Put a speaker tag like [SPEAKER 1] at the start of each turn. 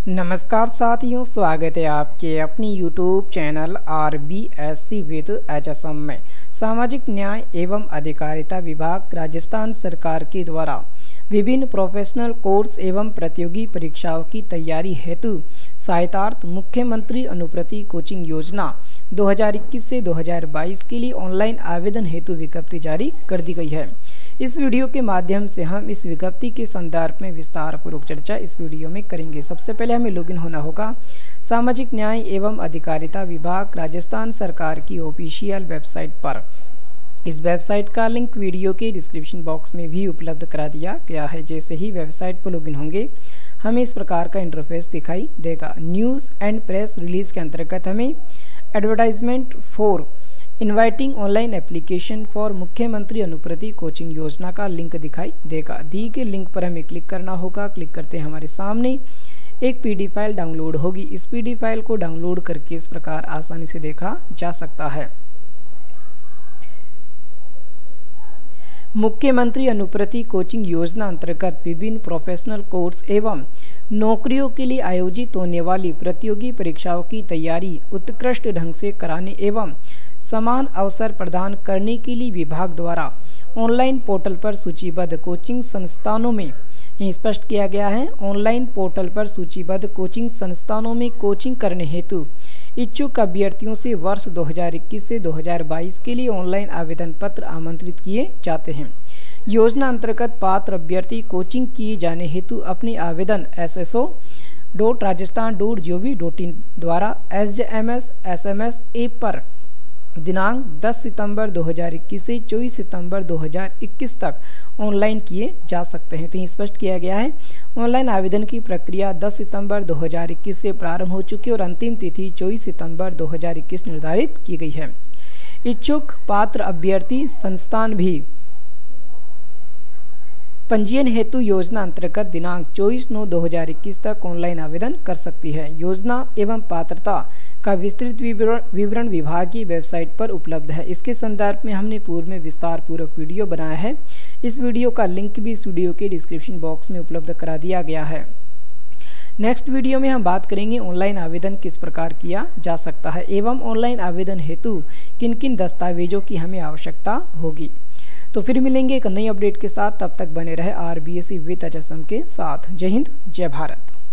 [SPEAKER 1] नमस्कार साथियों, स्वागत है आपके अपनी YouTube channel RBSC with HSM में। सामाजिक न्याय एवं अधिकारिता विभाग राजस्थान सरकार के द्वारा विभिन्न प्रोफेशनल कोर्स एवं प्रतियोगी परीक्षाओं की तैयारी हेतु सहायतार्थ मुख्यमंत्री अनुप्रति कोचिंग योजना 2021 से 2022 के लिए ऑनलाइन आवेदन हेतु विज्ञप्ति जारी कर दी गई है। इस वीडियो के माध्यम से हम इस विज्ञप्ति के संदर्भ में विस्तार पूर्वक चर्चा इस वीडियो में करेंगे। सबसे पहले हमें लॉगिन होना होगा सामाजिक न्याय एवं अधिकारिता विभाग राजस्थान सरकार की ऑफिशियल वेबसाइट पर। इस वेबसाइट का लिंक वीडियो के डिस्क्रिप्शन बॉक्स में भी उपलब्ध करा दिया गया है। जैसे ही वेबसाइट पर लॉगिन होंगे हमें इस प्रकार का इंटरफेस दिखाई देगा। न्यूज़ एंड प्रेस रिलीज के अंतर्गत हमें advertisement for inviting online application for मुख्यमंत्री अनुप्रति कोचिंग योजना का लिंक दिखाई देगा। दी गए लिंक पर हमें क्लिक करना होगा। क्लिक करते हमारे सामने एक पीडीएफ फाइल डाउनलोड होगी। इस पीडीएफ फाइल को डाउनलोड करके इस प्रकार आसानी से देखा जा सकता है। मुख्यमंत्री अनुप्रति कोचिंग योजना अंतर्गत विभिन्न प्रोफेशनल कोर्स एवं नौकरियों के लिए आयोजित होने वाली प्रतियोगी परीक्षाओं की तैयारी उत्कृष्ट ढंग से कराने एवं समान अवसर प्रदान करने के लिए विभाग द्वारा ऑनलाइन पोर्टल पर सूचीबद्ध कोचिंग संस्थानों में स्पष्ट किया गया है। ऑनलाइन पोर्टल पर सूचीबद्ध कोचिंग संस्थानों में कोचिंग करने हेतु इच्छुक अभ्यर्थियों से वर्ष 2021 से 2022 के लिए ऑनलाइन आवेदन पत्र आमंत्रित किए जाते हैं। योजना अंतर्गत पात्र अभ्यर्थी कोचिंग किए जाने हेतु अपने आवेदन sso.rajasthan.gov.in द्वारा SJMS SMS ऐप पर दिनांक 10 सितंबर 2021 से 24 सितंबर 2021 तक ऑनलाइन किए जा सकते हैं। तो स्पष्ट किया गया है ऑनलाइन आवेदन की प्रक्रिया 10 सितंबर 2021 से प्रारंभ हो चुकी है और अंतिम तिथि 24 सितंबर 2021 निर्धारित की गई है। इच्छुक पात्र अभ्यर्थी संस्थान भी पंजीयन हेतु योजना अंतर्गत दिनांक 24/9/2021 तक ऑनलाइन आवेदन कर सकती है। योजना एवं पात्रता का विस्तृत विवरण विभाग की वेबसाइट पर उपलब्ध है। इसके संदर्भ में हमने पूर्व में विस्तार पूर्वक वीडियो बनाया है। इस वीडियो का लिंक भी इस वीडियो के डिस्क्रिप्शन बॉक्स में उपलब्ध करा दिया गया है। नेक्स्ट वीडियो में हम बात करेंगे ऑनलाइन आवेदन किस प्रकार किया जा सकता है एवं ऑनलाइन आवेदन हेतु किन किन दस्तावेजों की हमें आवश्यकता होगी। तो फिर मिलेंगे एक नई अपडेट के साथ। तब तक बने रहे RBSC विद HSM के साथ। जय हिंद, जय भारत।